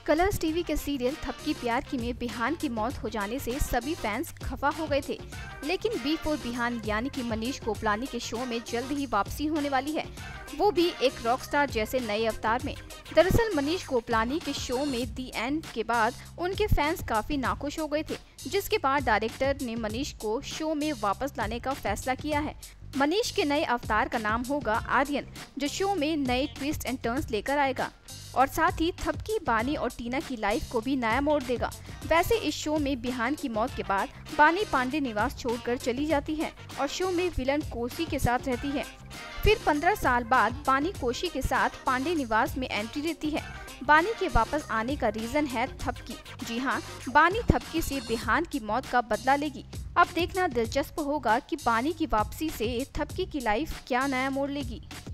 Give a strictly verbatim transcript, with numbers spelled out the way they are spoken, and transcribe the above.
Colours TV के serial Thapki Pyar Ki में बिहान की मौत हो जाने से सभी फैंस खफा हो गए थे, लेकिन बी फोर बिहान यानी कि मनीष गोपलानी के शो में जल्द ही वापसी होने वाली है, वो भी एक रॉक स्टार जैसे नए अवतार में। दरअसल मनीष गोपलानी के शो में दी एंड के बाद उनके फैंस काफी नाखुश हो गए थे, जिसके बाद डायरेक्टर ने मनीष को शो में वापस लाने का फैसला किया है। मनीष के नए अवतार का नाम होगा आर्यन, जो शो में नए ट्विस्ट एंड टर्न्स लेकर आएगा और साथ ही थपकी, बानी और टीना की लाइफ को भी नया मोड़ देगा। वैसे इस शो में बिहान की मौत के बाद बानी पांडे निवास छोड़कर चली जाती है और शो में विलन कोशी के साथ रहती है। फिर पंद्रह साल बाद बानी कोशी के साथ पांडे निवास में एंट्री लेती है। बानी के वापस आने का रीजन है थपकी। जी हाँ, बानी थपकी से बिहान की मौत का बदला लेगी। अब देखना दिलचस्प होगा कि बानी की वापसी से थपकी की लाइफ क्या नया मोड़ लेगी।